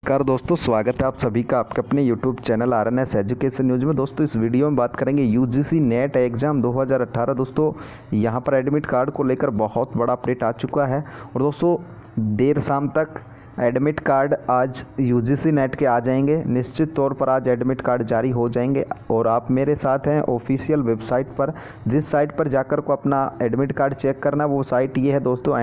नमस्कार दोस्तों, स्वागत है आप सभी का आपके अपने YouTube channel RNS education news में। दोस्तों इस वीडियो में बात करेंगे UGC नेट एग्ज़ाम 2018। दोस्तों यहां पर एडमिट कार्ड को लेकर बहुत बड़ा अपडेट आ चुका है और दोस्तों देर शाम तक एडमिट कार्ड आज UGC नेट के आ जाएंगे। निश्चित तौर पर आज एडमिट कार्ड जारी हो जाएंगे और आप मेरे साथ हैं ऑफिशियल वेबसाइट पर। जिस साइट पर जाकर को अपना एडमिट कार्ड चेक करना, वो साइट ये है दोस्तों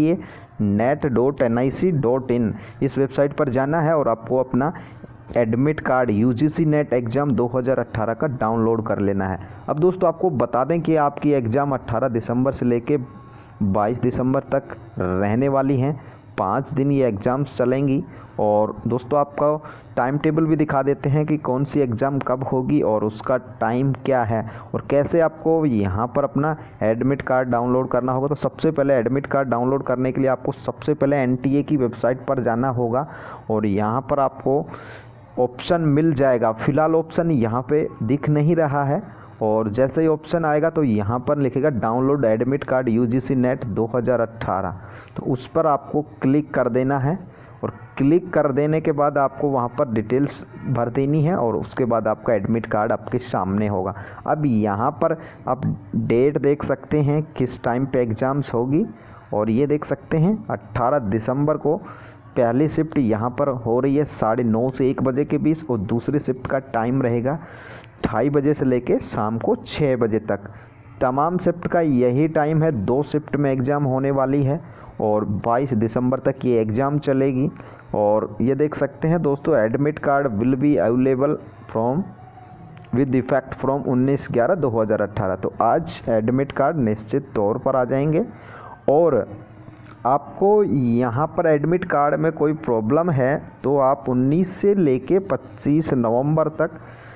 NTA.net.nic.in। इस वेबसाइट पर जाना है और आपको अपना admit card UGC net exam 2018 का डाउनलोड कर लेना है। अब दोस्तों आपको बता दें कि आपकी एग्ज़ाम 18 दिसंबर से लेके 22 दिसंबर तक रहने वाली हैं। 5 दिन ये एग्ज़ाम्स चलेंगी और दोस्तों आपका टाइम टेबल भी दिखा देते हैं कि कौन सी एग्ज़ाम कब होगी और उसका टाइम क्या है और कैसे आपको यहाँ पर अपना एडमिट कार्ड डाउनलोड करना होगा। तो सबसे पहले एडमिट कार्ड डाउनलोड करने के लिए आपको सबसे पहले NTA की वेबसाइट पर जाना होगा और यहाँ पर आपको ऑप्शन मिल जाएगा। फ़िलहाल ऑप्शन यहाँ पे दिख नहीं रहा है और जैसे ही ऑप्शन आएगा तो यहाँ पर लिखेगा download admit card UGC net 2018। तो उस पर आपको क्लिक कर देना है और क्लिक कर देने के बाद आपको वहाँ पर डिटेल्स भर देनी है और उसके बाद आपका एडमिट कार्ड आपके सामने होगा। अब यहाँ पर आप डेट देख सकते हैं किस टाइम पे एग्ज़ाम्स होगी और ये देख सकते हैं 18 दिसंबर को पहली शिफ्ट यहाँ पर हो रही है 9:30 से 1 बजे के बीच और दूसरी शिफ्ट का टाइम रहेगा 2:30 बजे से लेके शाम को 6 बजे तक। तमाम शिफ्ट का यही टाइम है। 2 शिफ्ट में एग्ज़ाम होने वाली है और 22 दिसंबर तक ये एग्ज़ाम चलेगी। और ये देख सकते हैं दोस्तों admit card will be available from with effect from 19/11/2018। तो आज एडमिट कार्ड निश्चित तौर पर आ जाएंगे और आपको यहाँ पर एडमिट कार्ड में कोई प्रॉब्लम है तो आप 19 से लेके 25 नवंबर तक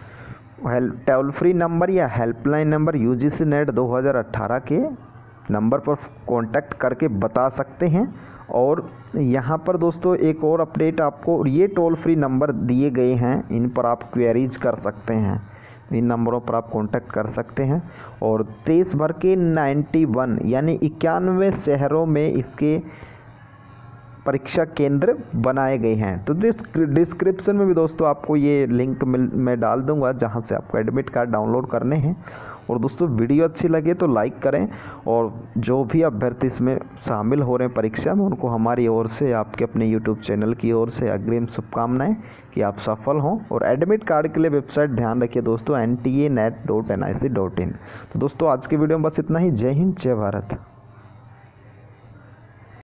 टोल फ्री नंबर या हेल्पलाइन नंबर UGC नेट 2018 के नंबर पर कांटेक्ट करके बता सकते हैं। और यहाँ पर दोस्तों एक और अपडेट आपको, ये टोल फ्री नंबर दिए गए हैं, इन पर आप क्वेरीज कर सकते हैं, इन नंबरों पर आप कांटेक्ट कर सकते हैं। और देश भर के 91 यानी 91 शहरों में इसके परीक्षा केंद्र बनाए गए हैं। तो डिस्क्रिप्शन में भी दोस्तों आपको ये लिंक मैं डाल दूंगा जहां से आपको एडमिट कार्ड डाउनलोड करने हैं। और दोस्तों वीडियो अच्छी लगे तो लाइक करें और जो भी अभ्यर्थी इसमें शामिल हो रहे हैं परीक्षा में, उनको हमारी ओर से, आपके अपने YouTube चैनल की ओर से अग्रिम शुभकामनाएं कि आप सफल हों। और एडमिट कार्ड के लिए वेबसाइट ध्यान रखिए दोस्तों NTA.net.nic.in। तो दोस्तों आज के वीडियो में बस इतना ही। जय हिंद, जय भारत।